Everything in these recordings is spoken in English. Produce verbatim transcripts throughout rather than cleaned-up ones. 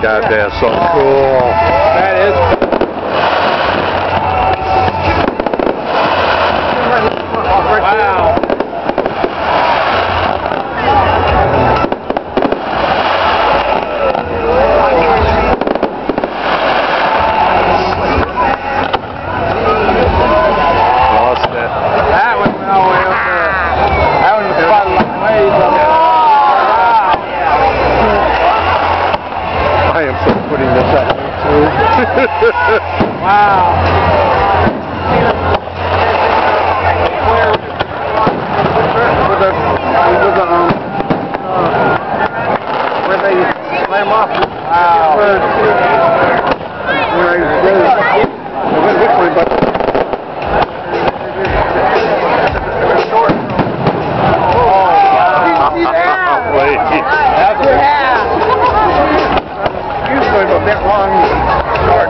God, that's so cool. That is. Wow. Lost it. That one went all the way up there. That one was fun like waves up there. I am so putting this on YouTube. Wow. With the, with the, um, where they lay them off. Wow. Where, where they, they went this way, but Wait. that's yeah. Usually a bit long, short.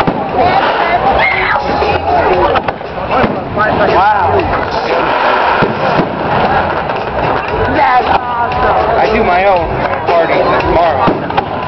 Wow. That's awesome. I do my own party tomorrow.